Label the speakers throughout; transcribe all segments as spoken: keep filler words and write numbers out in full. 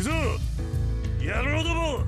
Speaker 1: ぞ野郎ども。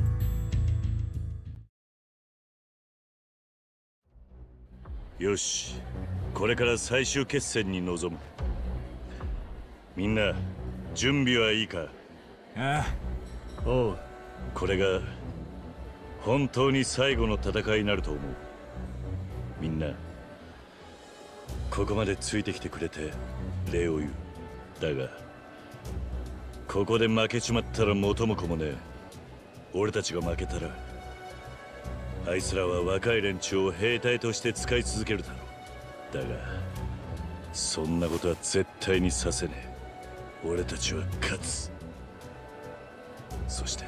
Speaker 1: よし、これから最終決戦に臨む。みんな準備はいいか？
Speaker 2: ああ。
Speaker 1: おう。これが本当に最後の戦いになると思う。みんなここまでついてきてくれて礼を言う。だがここで負けちまったら元も子もねえ。俺たちが負けたらあいつらは若い連中を兵隊として使い続けるだろう。だがそんなことは絶対にさせねえ。俺たちは勝つ。そして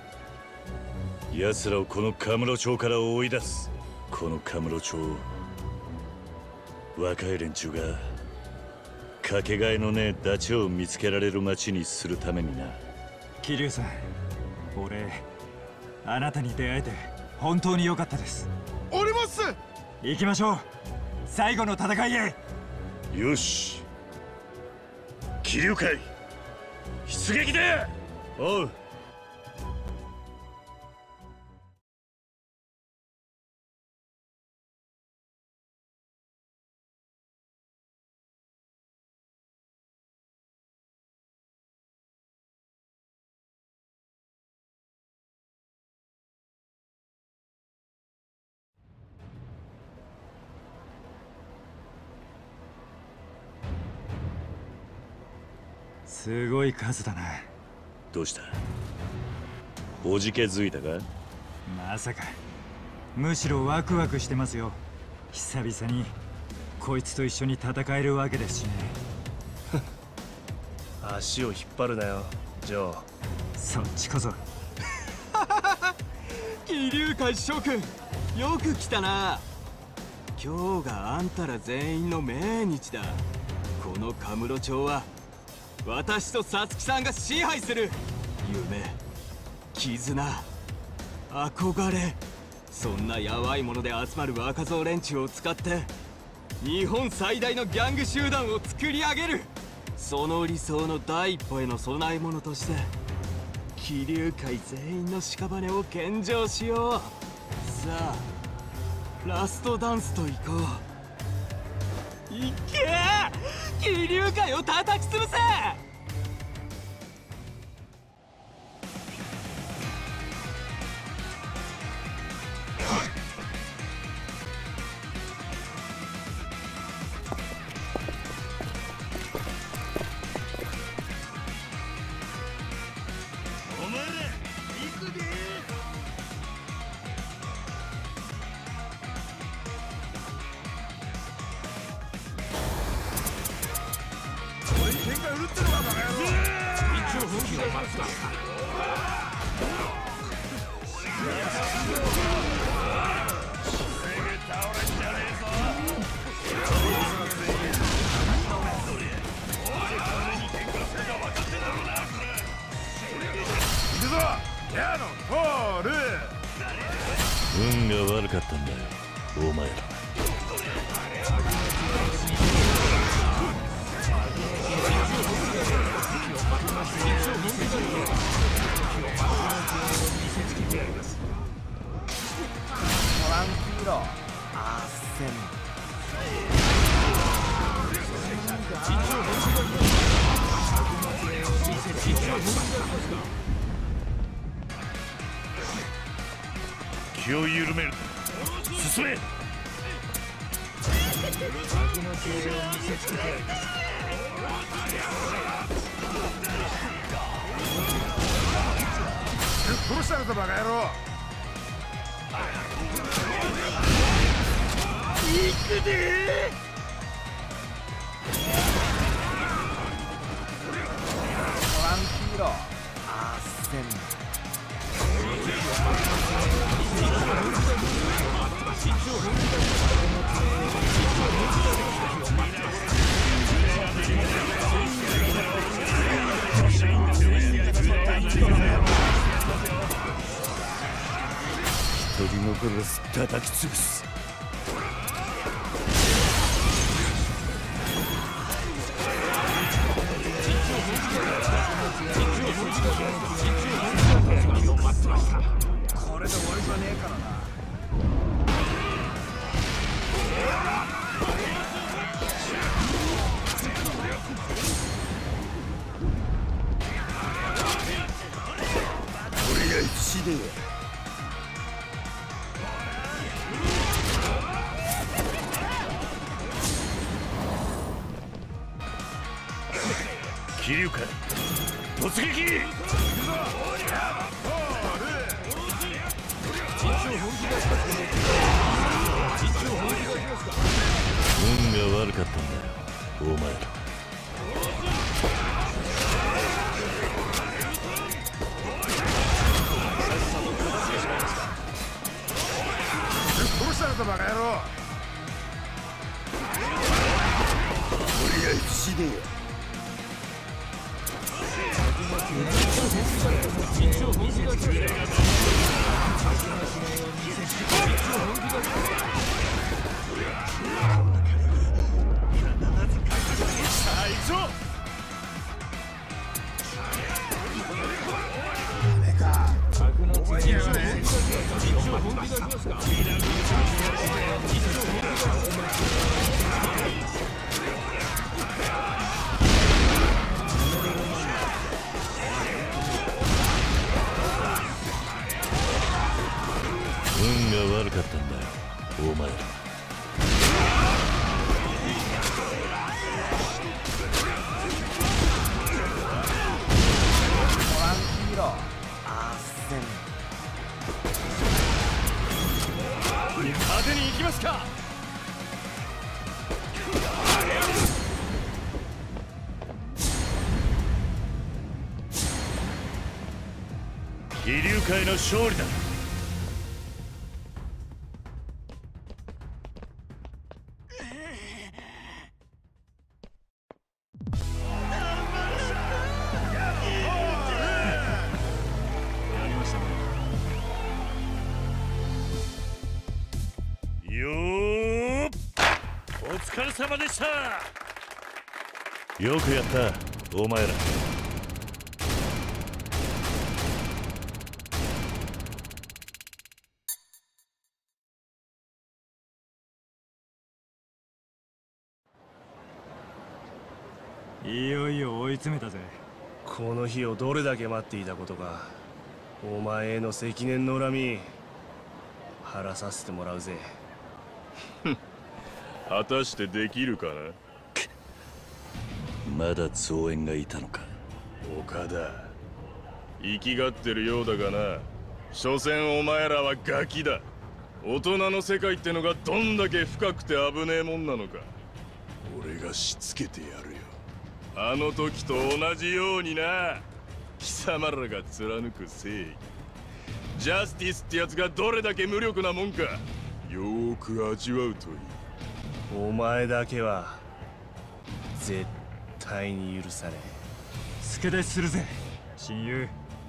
Speaker 1: 奴らをこのカムロ町から追い出す。このカムロ町を若い連中がかけがえのねえダチを見つけられる町にするためにな。
Speaker 2: 桐生さん、俺あなたに出会えて本当に良かったです。
Speaker 3: 俺もっす。
Speaker 2: 行きましょう、最後の戦いへ。
Speaker 1: よし、桐生会出撃だ。おう。
Speaker 2: すごい数だな。
Speaker 1: どうした？おじけづいたか？
Speaker 2: まさか。むしろワクワクしてますよ。久々にこいつと一緒に戦えるわけですしね。
Speaker 3: 足を引っ張るなよジョー。
Speaker 2: そっちこそ。
Speaker 4: 桐生会諸君、よく来たな。今日があんたら全員の命日だ。このカムロ町は私とサツキさんが支配する。夢、絆、憧れ、そんなやばいもので集まる若造連中を使って日本最大のギャング集団を作り上げる。その理想の第一歩への供え物として桐生会全員の屍を献上しよう。さあラストダンスと行こう。いけー、桐生会を叩き潰せ。
Speaker 1: お前ら行くで。
Speaker 3: 俺に喧嘩売るってのはバカ野郎。一応本気を待つな。行くぞヤノポール。
Speaker 1: 運が悪かったんだよお前ら。
Speaker 3: トランキーロアッセン。
Speaker 1: 気を緩める。進め。
Speaker 3: 殺したのかバカ野郎。
Speaker 1: 行くでー。
Speaker 3: トランキーロアッセン。
Speaker 1: 取り残らず叩き潰す。
Speaker 3: Thank you. がねえからな。とりあえず死ねえ。
Speaker 1: 桐生か突撃。運が悪かったんだよお前ら。
Speaker 3: 殺したのかバカ野郎。とりあえず死ねえよ。
Speaker 1: 運が悪かったんだよお前ら。
Speaker 4: 派手に行きますか。
Speaker 1: 桐生会の勝利だ。よーっお疲れ様でした。よくやったお前ら。
Speaker 2: いよいよ追い詰めたぜ。
Speaker 5: この日をどれだけ待っていたことか。お前への積年の恨み晴らさせてもらうぜ。
Speaker 6: 果たしてできるかな。
Speaker 1: まだ増援がいたのか。
Speaker 6: 岡田生きがってるようだがな。所詮お前らはガキだ。大人の世界ってのがどんだけ深くて危ねえもんなのか
Speaker 3: 俺がしつけてやるよ。
Speaker 6: あの時と同じようにな。貴様らが貫く正義ジャスティスってやつがどれだけ無力なもんかよーく味わうといい。
Speaker 5: お前だけは絶対に許さねえ。
Speaker 2: 助太するぜ親友。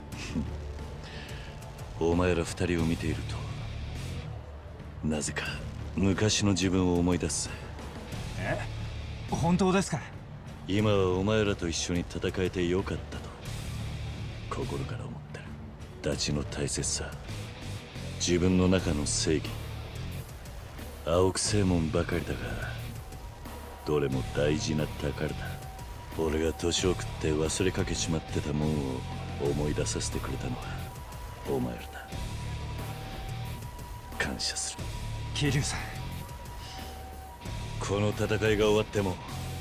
Speaker 1: お前ら二人を見ているとなぜか昔の自分を思い出す。
Speaker 2: え、本当ですか。
Speaker 1: 今はお前らと一緒に戦えてよかったと心から思ってる。ダチの大切さ、自分の中の正義、青くせえもんばかりだがどれも大事な宝だ。俺が年を食って忘れかけちまってたもんを思い出させてくれたのはお前らだ。感謝する。
Speaker 2: 桐生さん、
Speaker 1: この戦いが終わっても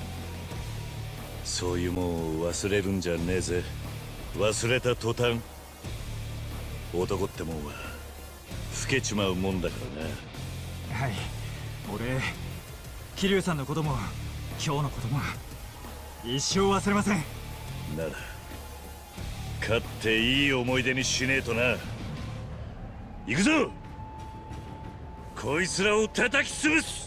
Speaker 1: そういうもんを忘れるんじゃねえぜ。忘れた途端男ってもんは老けちまうもんだからな。
Speaker 2: はい、俺桐生さんのことも今日のことも一生忘れません。
Speaker 1: なら勝っていい思い出にしねえとな。行くぞこいつらを叩き潰す。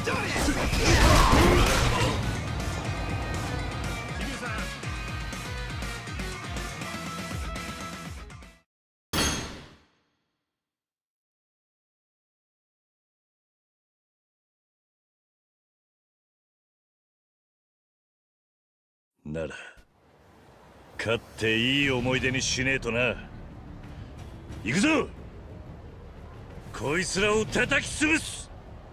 Speaker 1: なら勝っていい思い出にしねえとな。行くぞ、こいつらを叩き潰す。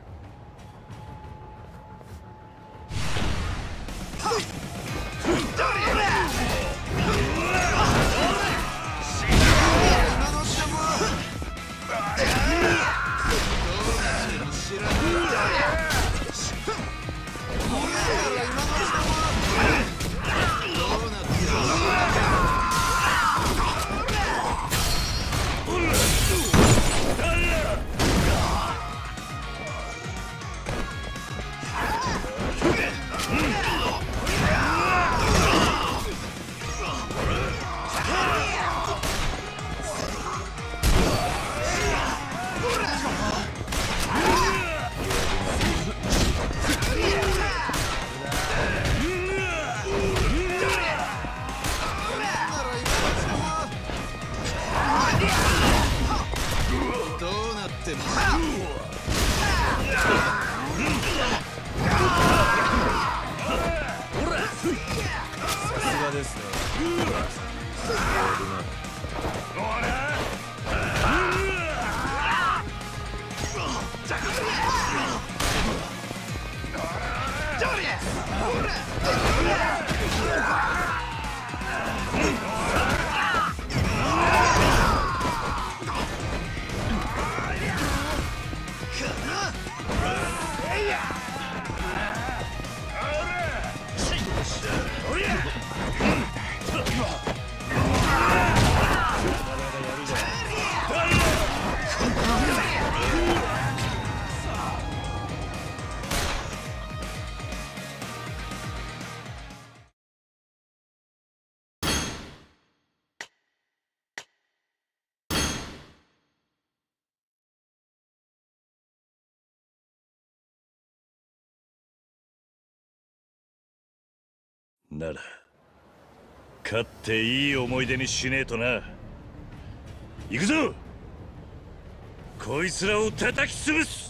Speaker 1: なら勝っていい思い出にしねえとな。行くぞ、こいつらを叩き潰す。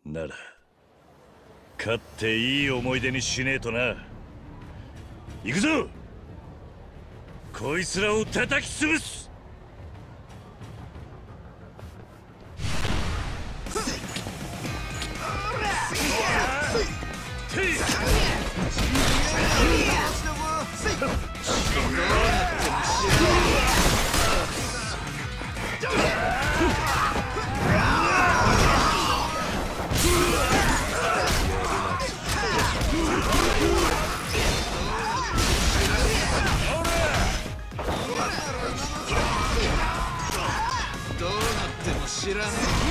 Speaker 1: なら勝っていい思い出にしねえとな。行くぞ、こいつらを叩き潰す。
Speaker 4: 知らね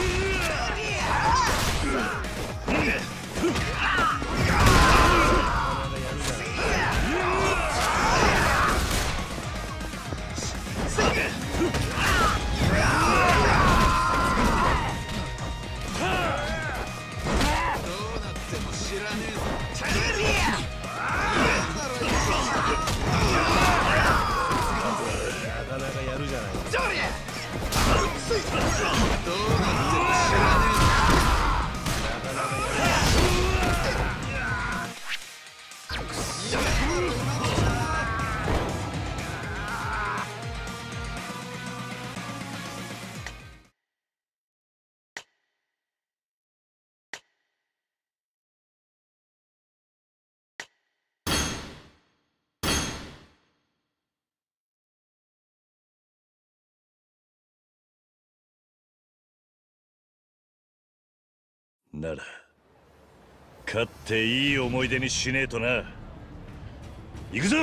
Speaker 1: なら勝っていい思い出にしねえとな。行くぞ、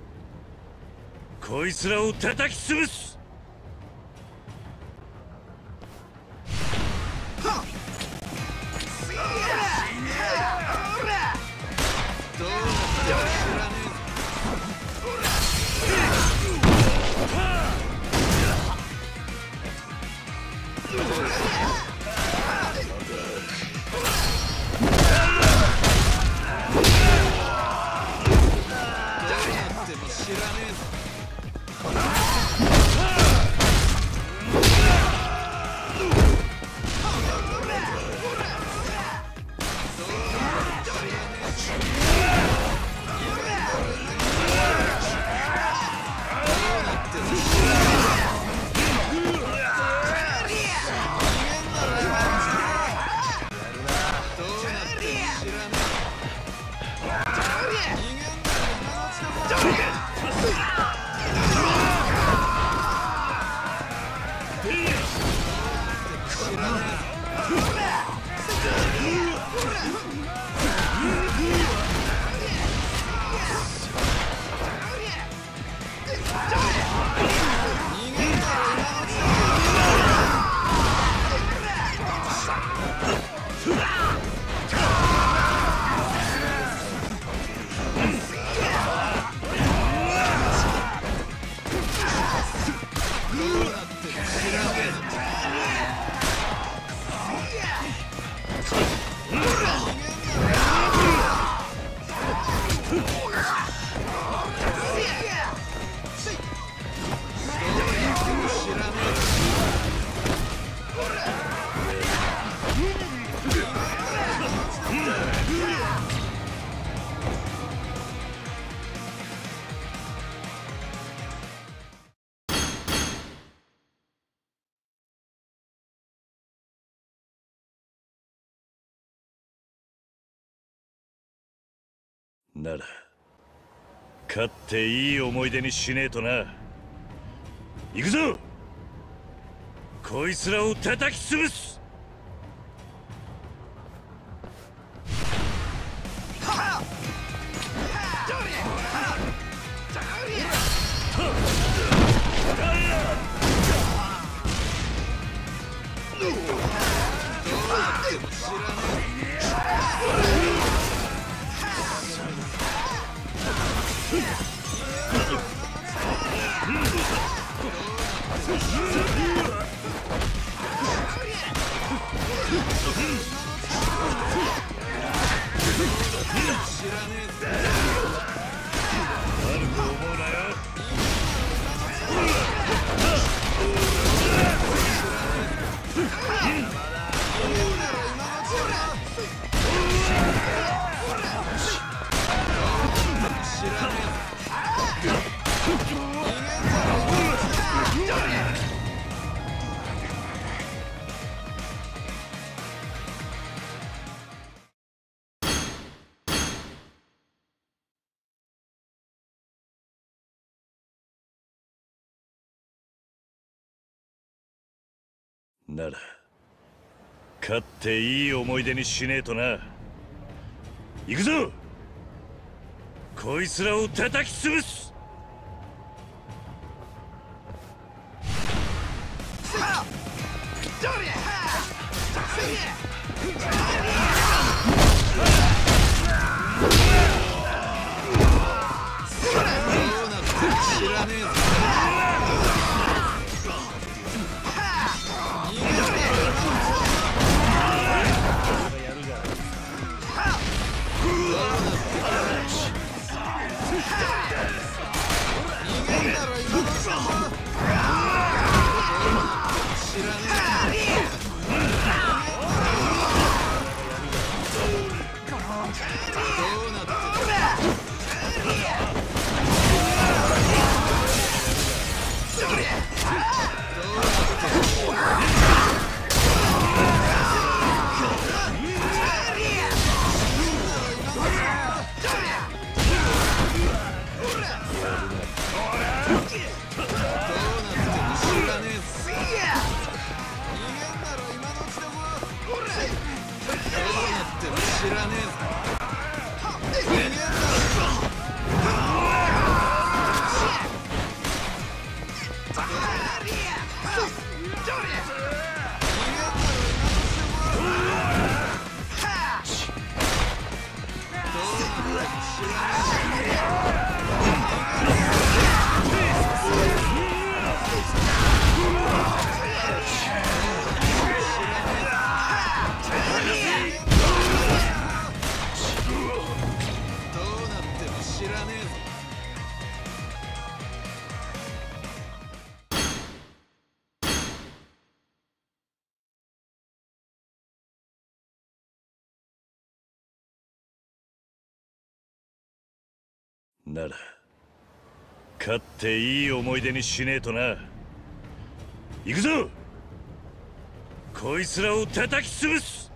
Speaker 1: こいつらを叩き潰す。なら勝っていい思い出にしねえとな。行くぞ、こいつらを叩き潰す。 なら勝っていい思い出にしねえとな。行くぞ、こいつらを叩き潰す。
Speaker 4: 知らねえぞ。
Speaker 1: なら勝っていい思い出にしねえとな。行くぞ、こいつらを叩き潰す。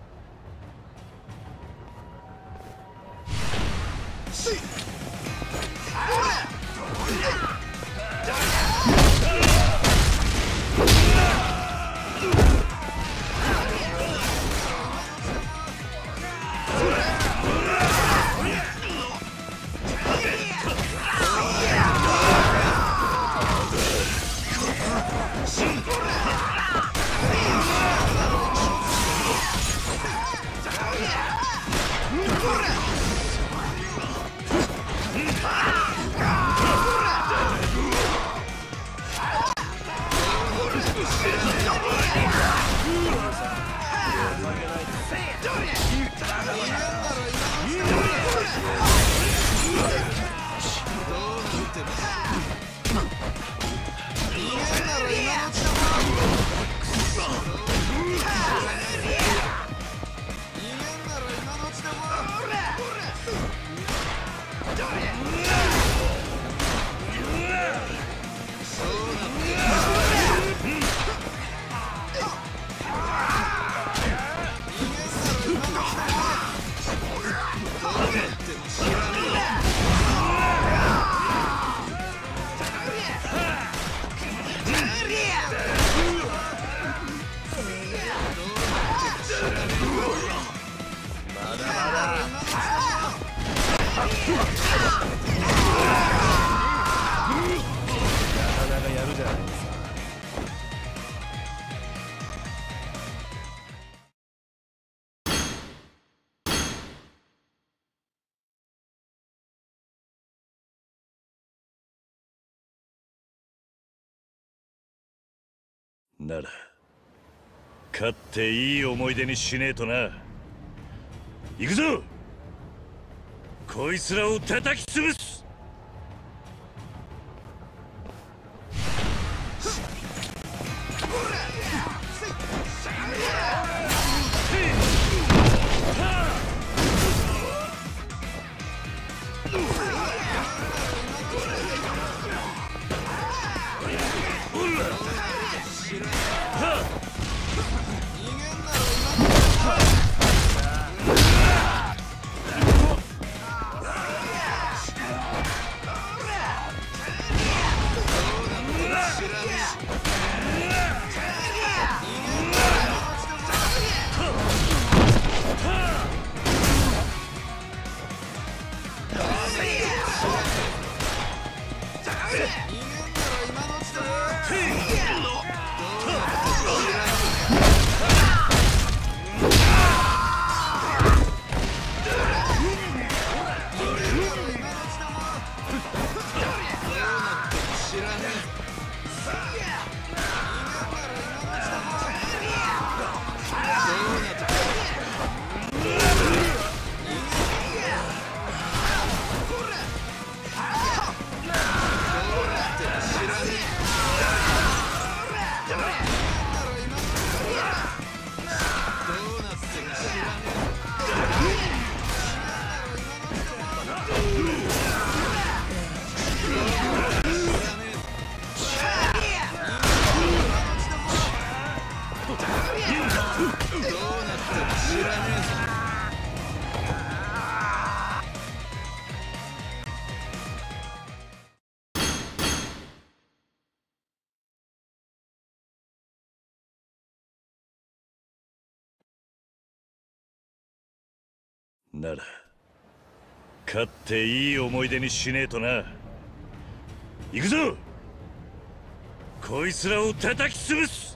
Speaker 1: なら勝っていい思い出にしねえとな。行くぞ、こいつらを叩き潰す。 なら勝っていい思い出にしねえとな。行くぞ、こいつらを叩き潰す。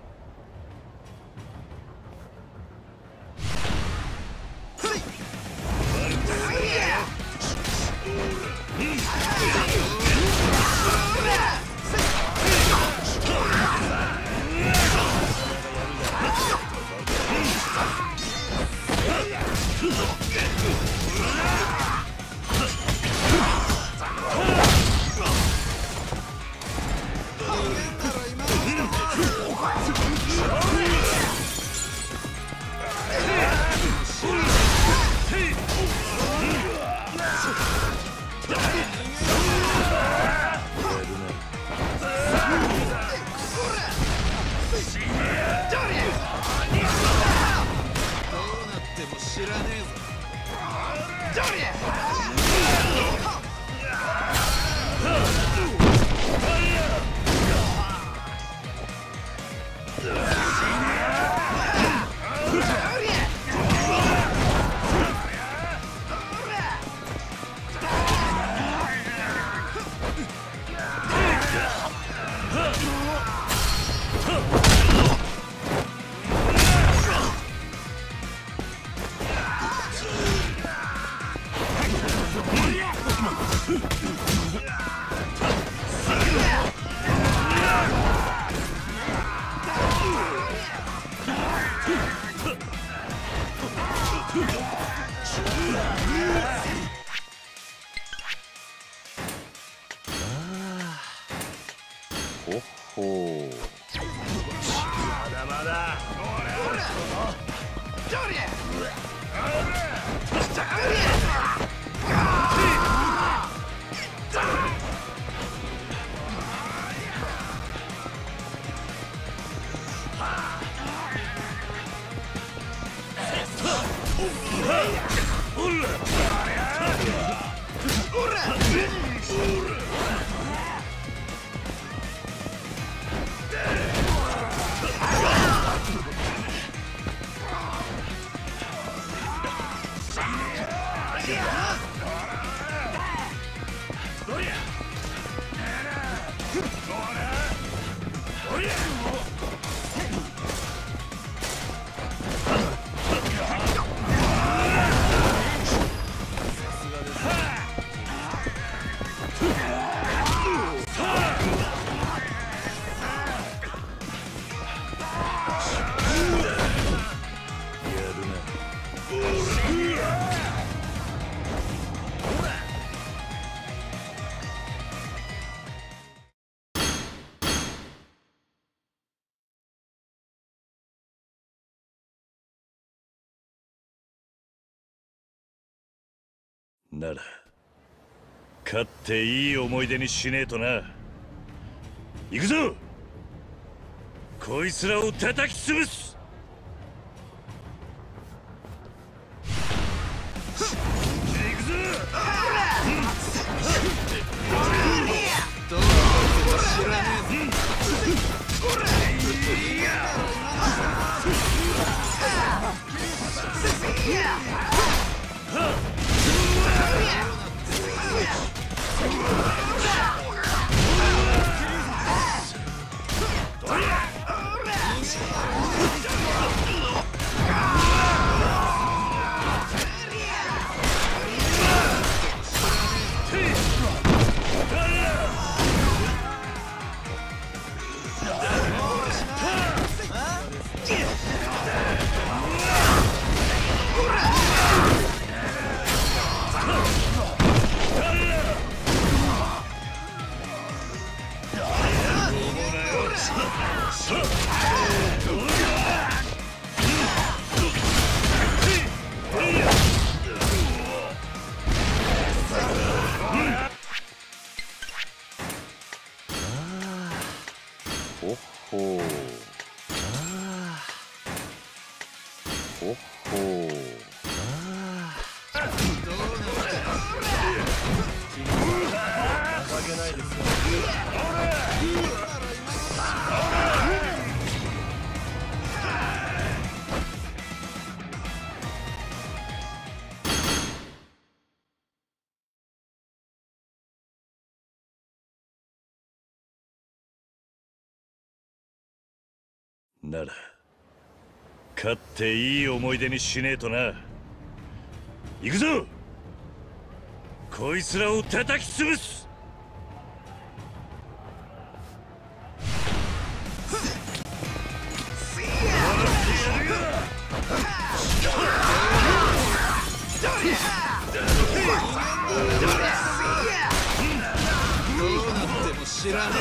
Speaker 1: なら勝っていい思い出にしねえとな。行くぞ、こいつらを叩き潰す。行くぞ。どうも知らねえぞ。 ほっほー。
Speaker 5: 情けないですよ。
Speaker 1: なら勝っていい思い出にしねえとな。行くぞ、こいつらを叩き潰す。
Speaker 4: どうなっても知らね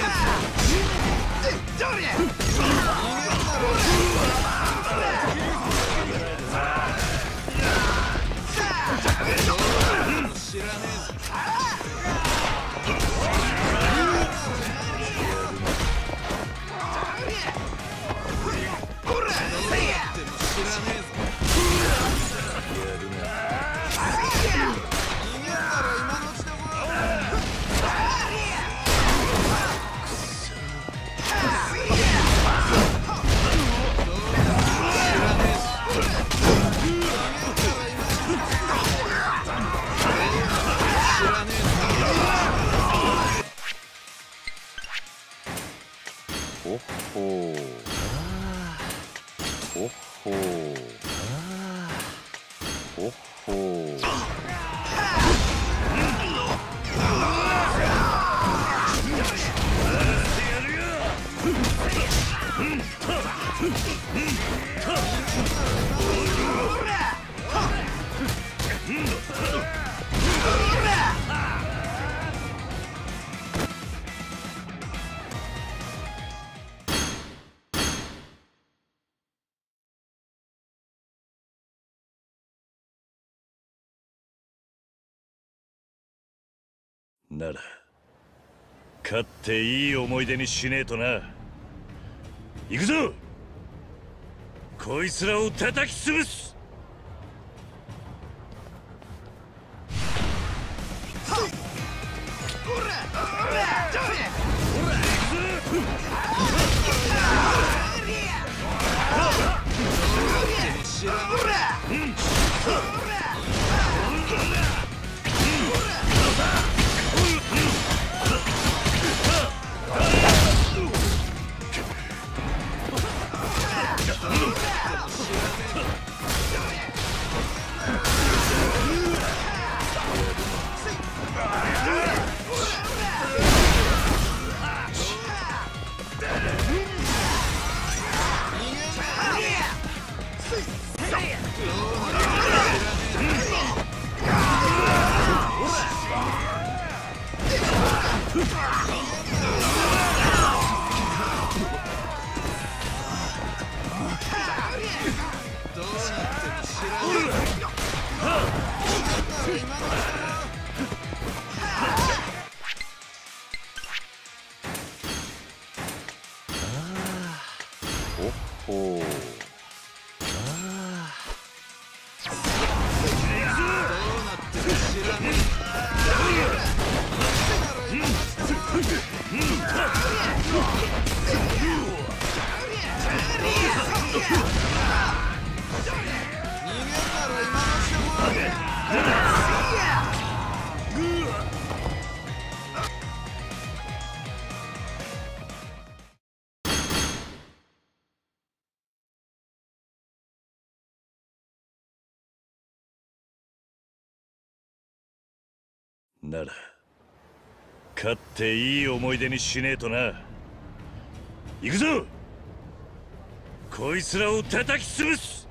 Speaker 1: ほっほー。ほっほー。ほっほー。なら勝っていい思い出にしねえとな。行くぞ、こいつらを叩き潰す。ほう。なら勝っていい思い出にしねえとな。行くぞ、こいつらを叩き潰す。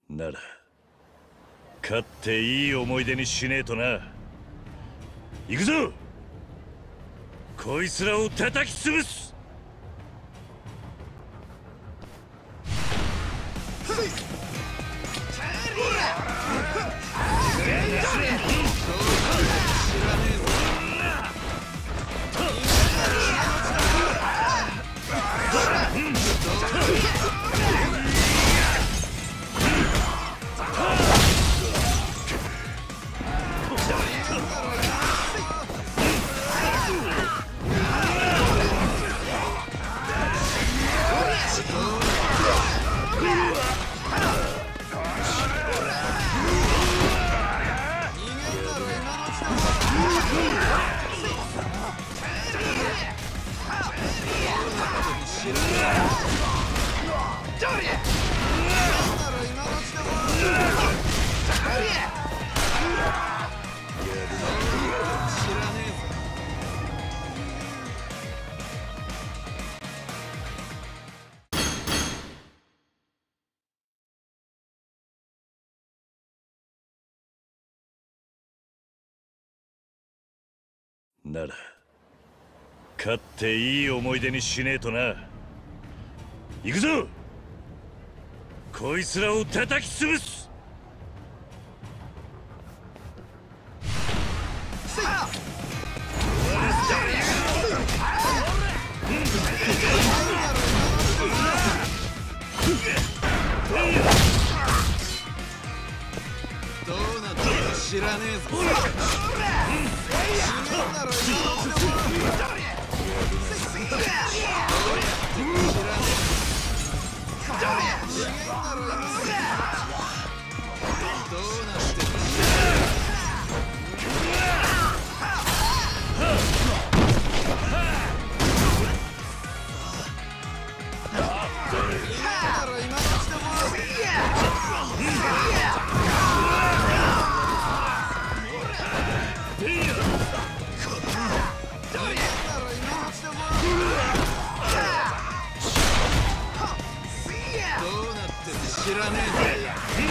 Speaker 1: なら勝っていい思い出にしねえとな。行くぞ、こいつらを叩き潰す。なら勝っていい思い出にしねえとな。行くぞ、こいつらを叩き潰す。
Speaker 4: どうなったか知らねえぞ。知らねえぜ。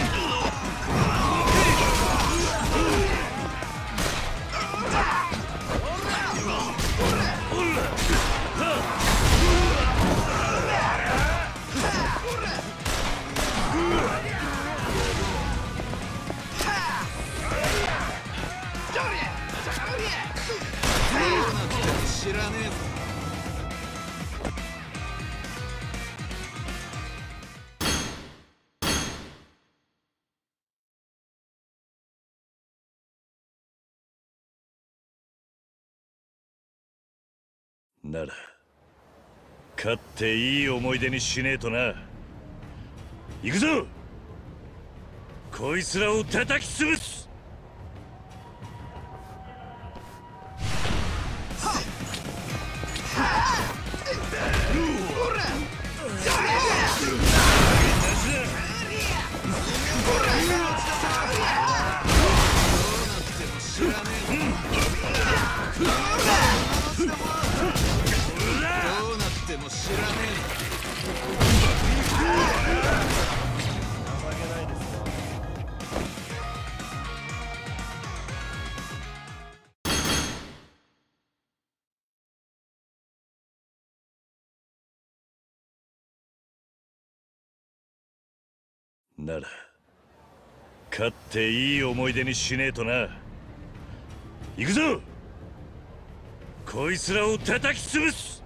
Speaker 4: 知らねえぞ。
Speaker 1: なら勝っていい思い出にしねえとな。行くぞ、こいつらを叩き潰す。
Speaker 4: も知らね
Speaker 1: えなら勝っていい思い出にしねえとな。行くぞ、こいつらを叩き潰す。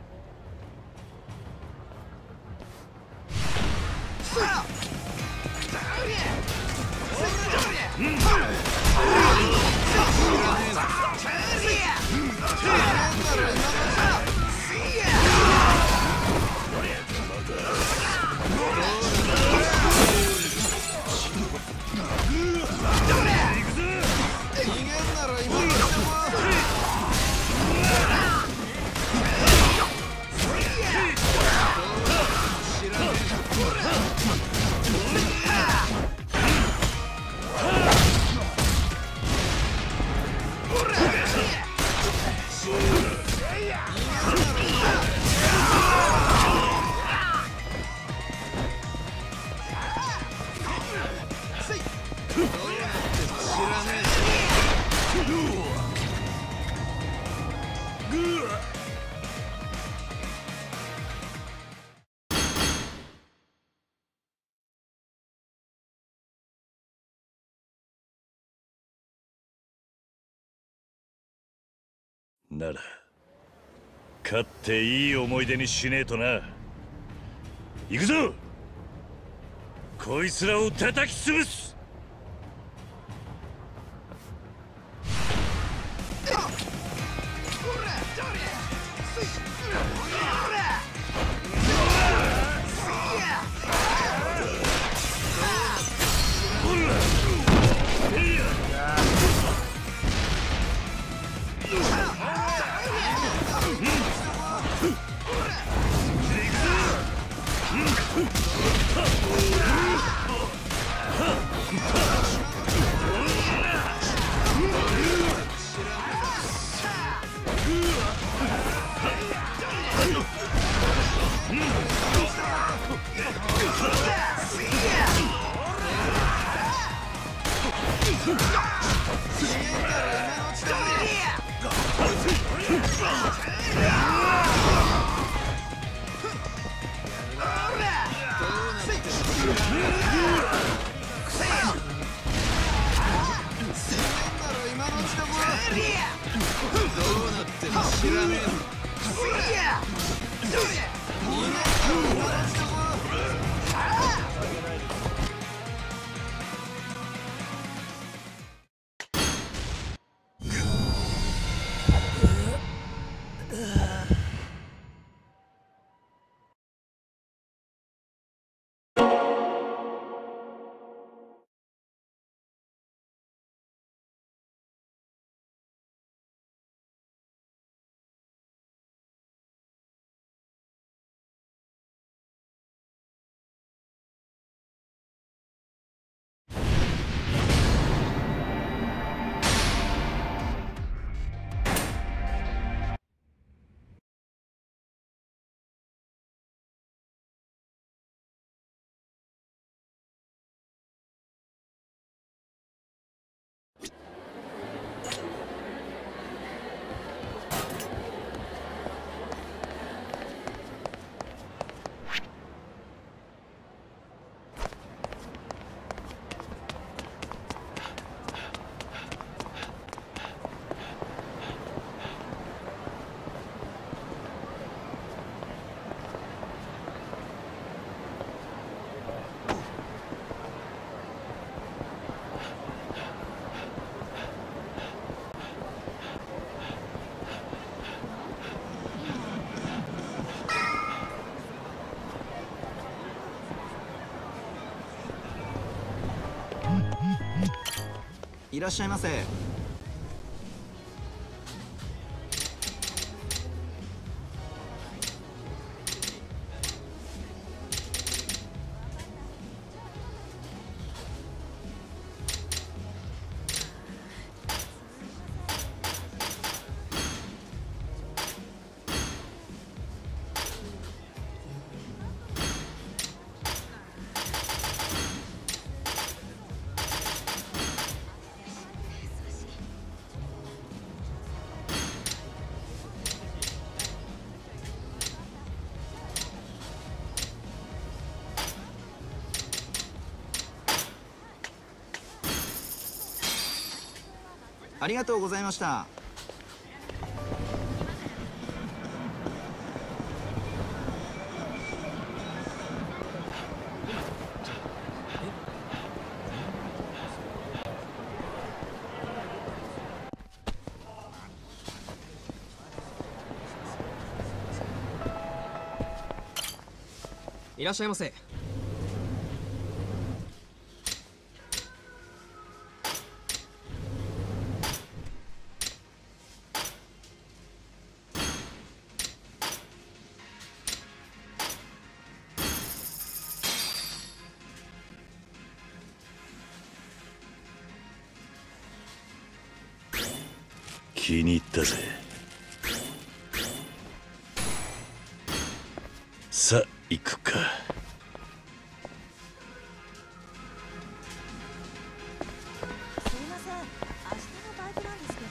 Speaker 1: なら勝っていい思い出にしねえとな。行くぞ、こいつらを叩き潰す。
Speaker 7: いらっしゃいませ。ありがとうございました。
Speaker 4: いらっしゃいませ。
Speaker 1: 気に入ったぜ。さあ行くか。
Speaker 8: すいません、明日のバイトなんですけど。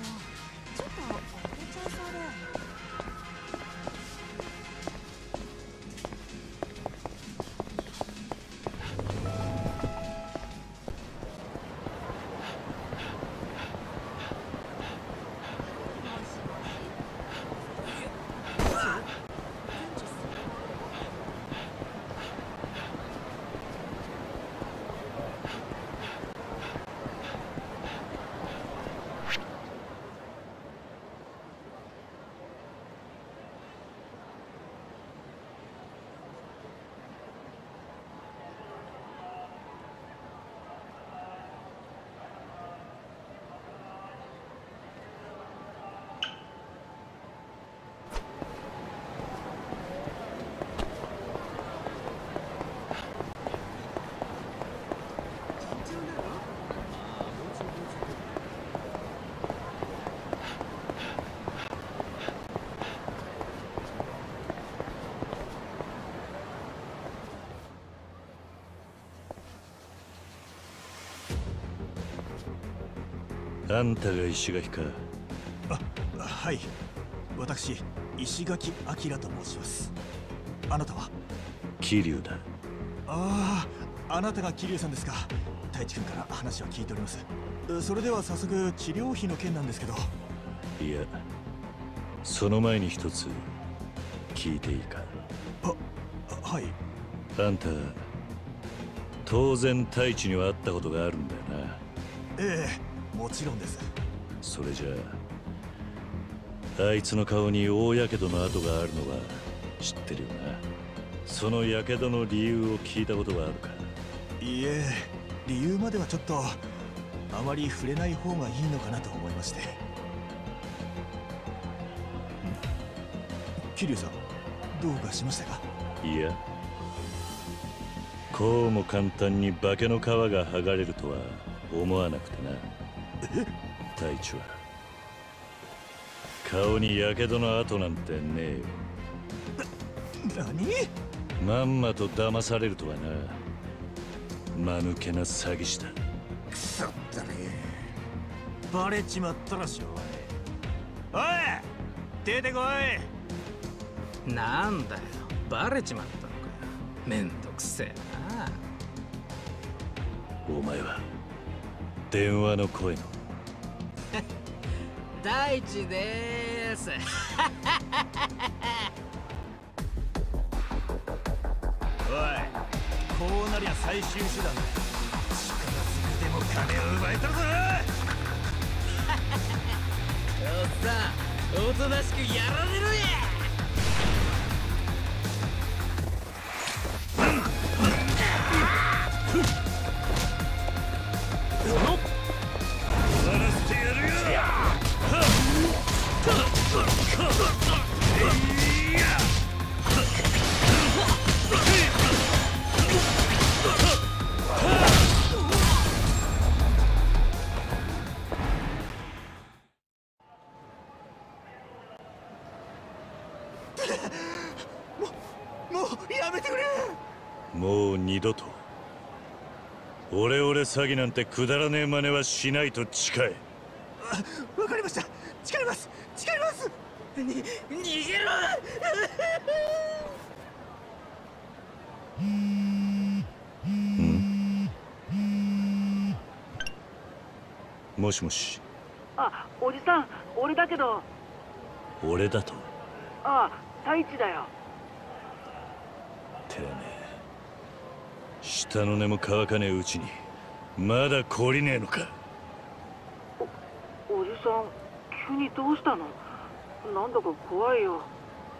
Speaker 1: あんたが石垣か。
Speaker 3: あ、はい。私、石垣明と申します。あなたは？
Speaker 1: 桐生だ。
Speaker 3: ああ、あなたが桐生さんですか。太一君から話は聞いております。それでは早速治療費の件なんですけど。
Speaker 1: いや、その前に一つ聞いていいか。
Speaker 3: あ、はい。
Speaker 1: あんた当然太一には会ったことがあるんだよな。
Speaker 3: ええ、もちろんです。
Speaker 1: それじゃあ、あいつの顔に大やけどの跡があるのは知ってるよな。そのやけどの理由を聞いたことはあるか。
Speaker 3: いいえ、理由まではちょっとあまり触れない方がいいのかなと思いまして。桐生さん、どうかしましたか？
Speaker 1: いや、こうも簡単に化けの皮が剥がれるとは思わなくてな。太一は顔にやけどの跡なんてねえよ。
Speaker 3: 何？
Speaker 1: まんまと騙されるとはな。間抜けな詐欺師だ。
Speaker 3: くそったね。バレちまったらしょうがねえ。おい、出てこい。
Speaker 4: なんだよ、バレちまったのかよ。めんどくせえな。
Speaker 1: お前は電話の声の
Speaker 4: 大地でーす。
Speaker 3: おい、こうなりゃ最終手段だ。力ずくでも金を奪えたぞ。
Speaker 4: おっさん、おとなしくやられろや。
Speaker 3: もうやめてくれ。
Speaker 1: もう二度とオレオレ詐欺なんてくだらねえ真似はしないと誓え。
Speaker 3: わかりました。誓います。誓います。
Speaker 4: に逃げろ。
Speaker 1: もしもし。
Speaker 8: あ、おじさん、俺だけど。
Speaker 1: 俺だと？
Speaker 8: ああ、太一だよ。
Speaker 1: てめえ、下の根も乾かねえうちにまだ懲りねえのか。
Speaker 8: お、おじさん、急にどうしたの？なんだか怖いよ。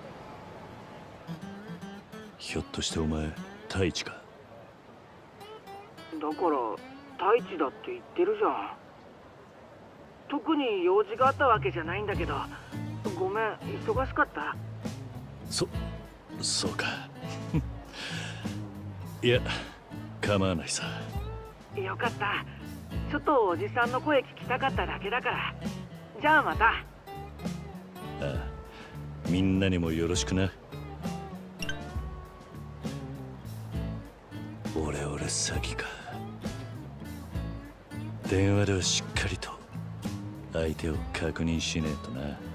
Speaker 1: ひょっとしてお前太一か？
Speaker 8: だから太一だって言ってるじゃん。特に用事があったわけじゃないんだけど、ごめん、忙しかった。
Speaker 1: そそうか。いや、構わないさ。
Speaker 8: よかった。ちょっとおじさんの声聞きたかっただけだから。じゃあまた。
Speaker 1: ああ、みんなにもよろしくな。オレオレ詐欺か。電話ではしっかりと相手を確認しねえとな。